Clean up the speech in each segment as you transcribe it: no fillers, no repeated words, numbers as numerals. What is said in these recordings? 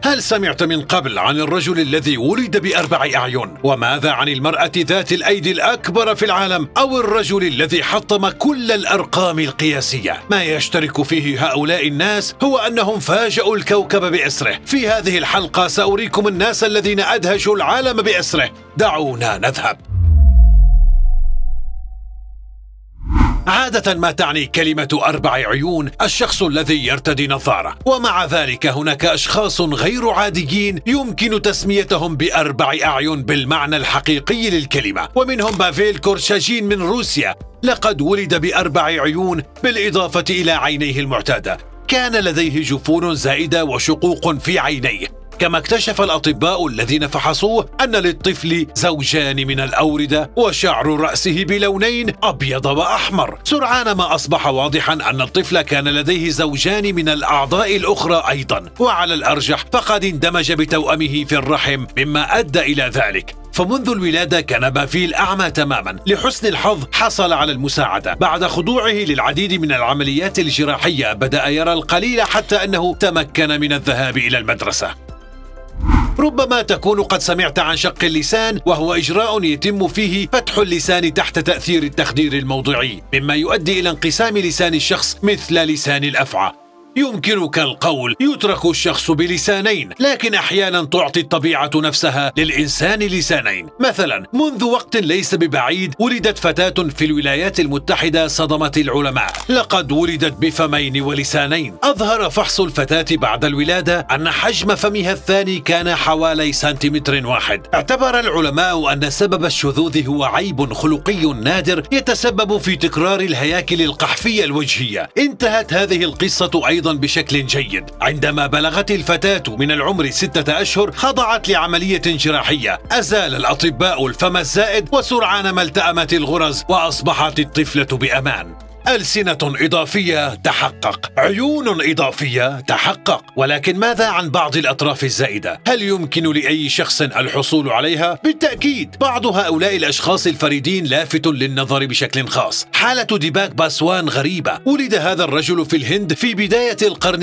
هل سمعت من قبل عن الرجل الذي ولد بأربع أعين؟ وماذا عن المرأة ذات الأيدي الأكبر في العالم؟ أو الرجل الذي حطم كل الأرقام القياسية؟ ما يشترك فيه هؤلاء الناس هو أنهم فاجأوا الكوكب بأسره. في هذه الحلقة سأريكم الناس الذين أدهشوا العالم بأسره. دعونا نذهب. عادة ما تعني كلمة أربع عيون الشخص الذي يرتدي نظارة، ومع ذلك هناك أشخاص غير عاديين يمكن تسميتهم بأربع أعين بالمعنى الحقيقي للكلمة، ومنهم بافيل كورشاجين من روسيا. لقد ولد بأربع عيون بالإضافة إلى عينيه المعتادة. كان لديه جفون زائدة وشقوق في عينيه. كما اكتشف الأطباء الذين فحصوه أن للطفل زوجان من الأوردة وشعر رأسه بلونين أبيض وأحمر. سرعان ما أصبح واضحا أن الطفل كان لديه زوجان من الأعضاء الأخرى أيضا، وعلى الأرجح فقد اندمج بتوأمه في الرحم مما أدى إلى ذلك. فمنذ الولادة كان بافيل أعمى تماما. لحسن الحظ حصل على المساعدة. بعد خضوعه للعديد من العمليات الجراحية بدأ يرى القليل حتى أنه تمكن من الذهاب إلى المدرسة. ربما تكون قد سمعت عن شق اللسان، وهو إجراء يتم فيه فتح اللسان تحت تأثير التخدير الموضعي، مما يؤدي إلى انقسام لسان الشخص مثل لسان الأفعى. يمكنك القول يترك الشخص بلسانين، لكن أحيانا تعطي الطبيعة نفسها للإنسان لسانين. مثلا منذ وقت ليس ببعيد ولدت فتاة في الولايات المتحدة صدمت العلماء. لقد ولدت بفمين ولسانين. أظهر فحص الفتاة بعد الولادة أن حجم فمها الثاني كان حوالي سنتيمتر واحد. اعتبر العلماء أن سبب الشذوذ هو عيب خلقي نادر يتسبب في تكرار الهياكل القحفية الوجهية. انتهت هذه القصة أيضا بشكل جيد. عندما بلغت الفتاة من العمر 6 أشهر خضعت لعملية جراحية. أزال الأطباء الفم الزائد، وسرعان ما التأمت الغرز وأصبحت الطفلة بأمان. ألسنة إضافية تحقق، عيون إضافية تحقق، ولكن ماذا عن بعض الأطراف الزائدة؟ هل يمكن لأي شخص الحصول عليها؟ بالتأكيد. بعض هؤلاء الأشخاص الفريدين لافت للنظر بشكل خاص. حالة ديباك باسوان غريبة. ولد هذا الرجل في الهند في بداية القرن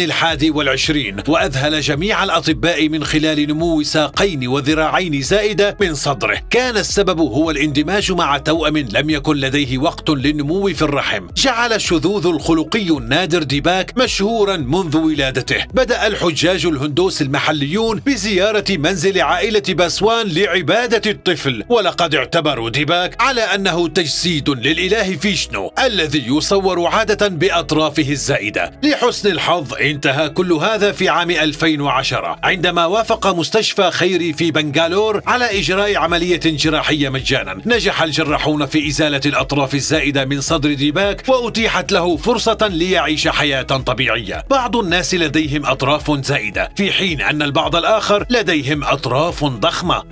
21، وأذهل جميع الأطباء من خلال نمو ساقين وذراعين زائدة من صدره. كان السبب هو الاندماج مع توأم لم يكن لديه وقت للنمو في الرحم. جعل الشذوذ الخلقي النادر ديباك مشهورا منذ ولادته. بدأ الحجاج الهندوس المحليون بزيارة منزل عائلة باسوان لعبادة الطفل، ولقد اعتبروا ديباك على أنه تجسيد للإله فيشنو الذي يصور عادة بأطرافه الزائدة. لحسن الحظ انتهى كل هذا في عام 2010 عندما وافق مستشفى خيري في بنغالور على إجراء عملية جراحية مجانا. نجح الجراحون في إزالة الأطراف الزائدة من صدر ديباك، وأتيحت له فرصة ليعيش حياة طبيعية. بعض الناس لديهم أطراف زائدة، في حين أن البعض الآخر لديهم أطراف ضخمة.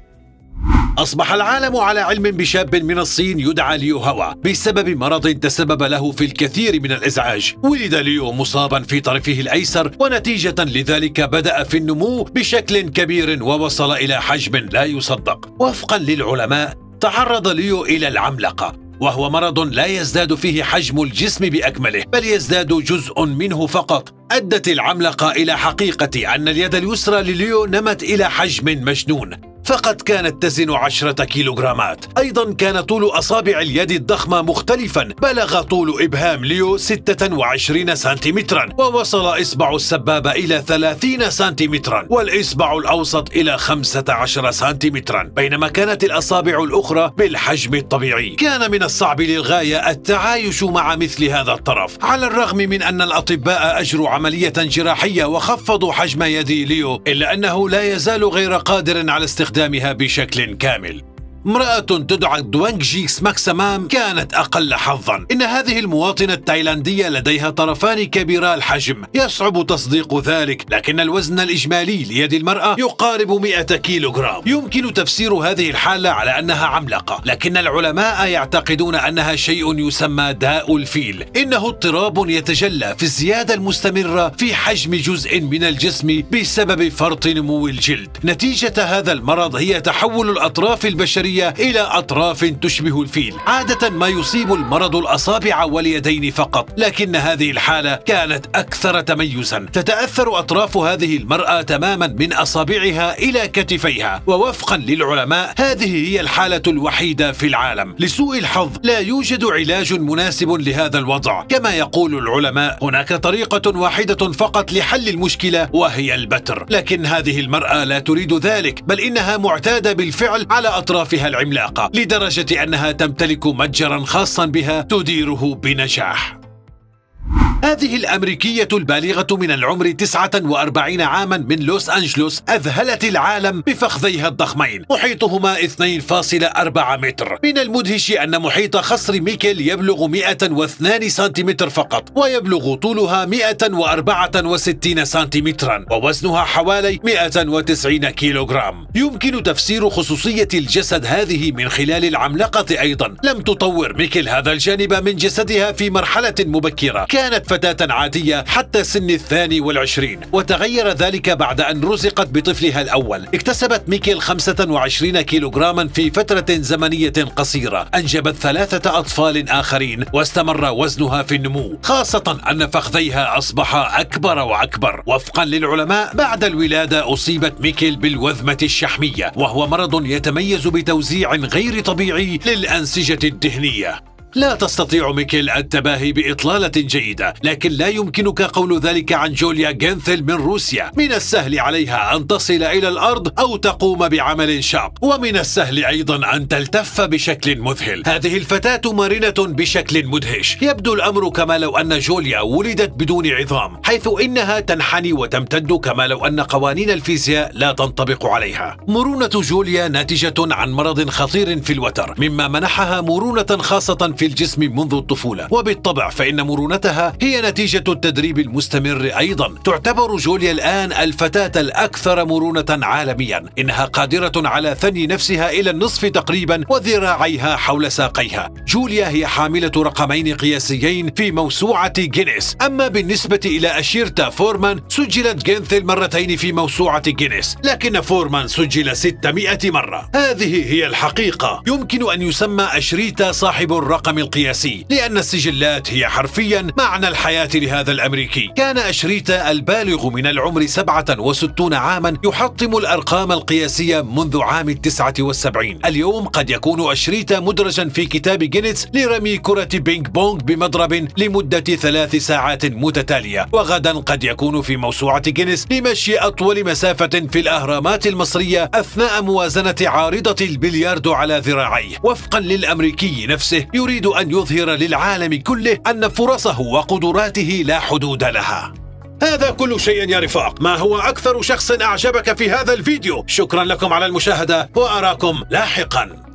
أصبح العالم على علم بشاب من الصين يدعى ليو هوا بسبب مرض تسبب له في الكثير من الإزعاج. ولد ليو مصابا في طرفه الأيسر، ونتيجة لذلك بدأ في النمو بشكل كبير ووصل إلى حجم لا يصدق. وفقا للعلماء تعرض ليو إلى العملقة، وهو مرض لا يزداد فيه حجم الجسم بأكمله، بل يزداد جزء منه فقط. أدت العملقة إلى حقيقة أن اليد اليسرى لليو نمت إلى حجم مجنون، فقد كانت تزن 10 كيلوغرامات. أيضا كان طول أصابع اليد الضخمة مختلفا. بلغ طول إبهام ليو 26 سنتيمترا، ووصل إصبع السبابة إلى 30 سنتيمترا، والإصبع الأوسط إلى 15 سنتيمترا، بينما كانت الأصابع الأخرى بالحجم الطبيعي. كان من الصعب للغاية التعايش مع مثل هذا الطرف. على الرغم من أن الأطباء أجروا عملية جراحية وخفضوا حجم يد ليو، إلا أنه لا يزال غير قادر على استخدامها بشكل كامل. امرأة تدعى دوانجيكس ماكسمام كانت أقل حظا. إن هذه المواطنة التايلاندية لديها طرفان كبيرا الحجم. يصعب تصديق ذلك، لكن الوزن الإجمالي ليد المرأة يقارب 100 كيلوغرام. يمكن تفسير هذه الحالة على أنها عملاقة، لكن العلماء يعتقدون أنها شيء يسمى داء الفيل. إنه اضطراب يتجلى في الزيادة المستمرة في حجم جزء من الجسم بسبب فرط نمو الجلد. نتيجة هذا المرض هي تحول الأطراف البشرية البشرية إلى أطراف تشبه الفيل. عادة ما يصيب المرض الأصابع واليدين فقط، لكن هذه الحالة كانت أكثر تميزا. تتأثر أطراف هذه المرأة تماما من أصابعها إلى كتفيها، ووفقا للعلماء هذه هي الحالة الوحيدة في العالم. لسوء الحظ لا يوجد علاج مناسب لهذا الوضع. كما يقول العلماء هناك طريقة واحدة فقط لحل المشكلة وهي البتر، لكن هذه المرأة لا تريد ذلك، بل إنها معتادة بالفعل على أطرافها العملاقة لدرجة أنها تمتلك متجرا خاصا بها تديره بنجاح. هذه الأمريكية البالغة من العمر 49 عاما من لوس أنجلوس أذهلت العالم بفخذيها الضخمين، محيطهما 2.4 متر. من المدهش أن محيط خصر ميكيل يبلغ 102 سنتيمتر فقط، ويبلغ طولها 164 سنتيمترا، ووزنها حوالي 190 كيلوغرام. يمكن تفسير خصوصية الجسد هذه من خلال العملاقة أيضا. لم تطور ميكيل هذا الجانب من جسدها في مرحلة مبكرة، كانت فتاة عادية حتى سن 22، وتغير ذلك بعد أن رزقت بطفلها الأول. اكتسبت ميكيل 25 كيلوغراما في فترة زمنية قصيرة، أنجبت 3 أطفال آخرين، واستمر وزنها في النمو، خاصة أن فخذيها أصبحا أكبر وأكبر. وفقا للعلماء بعد الولادة أصيبت ميكيل بالوذمة الشحمية، وهو مرض يتميز بتوزيع غير طبيعي للأنسجة الدهنية. لا تستطيع ميكيل التباهي بإطلالة جيدة، لكن لا يمكنك قول ذلك عن جوليا جينثل من روسيا. من السهل عليها أن تصل إلى الأرض أو تقوم بعمل شاق، ومن السهل أيضا أن تلتف بشكل مذهل. هذه الفتاة مرنة بشكل مدهش. يبدو الأمر كما لو أن جوليا ولدت بدون عظام، حيث إنها تنحني وتمتد كما لو أن قوانين الفيزياء لا تنطبق عليها. مرونة جوليا ناتجة عن مرض خطير في الوتر، مما منحها مرونة خاصة في الجسم منذ الطفولة، وبالطبع فإن مرونتها هي نتيجة التدريب المستمر أيضا. تعتبر جوليا الآن الفتاة الأكثر مرونة عالميا. إنها قادرة على ثني نفسها إلى النصف تقريبا وذراعيها حول ساقيها. جوليا هي حاملة رقمين قياسيين في موسوعة جينيس. أما بالنسبة إلى أشيرتا فورمان، سجلت جينثل مرتين في موسوعة جينيس، لكن فورمان سجل 600 مرة. هذه هي الحقيقة. يمكن أن يسمى أشريتا صاحب الرقم القياسي، لأن السجلات هي حرفيا معنى الحياة لهذا الأمريكي. كان أشريتا البالغ من العمر 67 عاما يحطم الأرقام القياسية منذ عام 79. اليوم قد يكون أشريتا مدرجا في كتاب جينيس لرمي كرة بينج بونج بمضرب لمدة 3 ساعات متتالية، وغدا قد يكون في موسوعة جينيس لمشي أطول مسافة في الأهرامات المصرية أثناء موازنة عارضة البلياردو على ذراعيه. وفقا للأمريكي نفسه يريد أن يظهر للعالم كله أن فرصه وقدراته لا حدود لها. هذا كل شيء يا رفاق. ما هو أكثر شخص أعجبك في هذا الفيديو؟ شكرا لكم على المشاهدة، وأراكم لاحقا.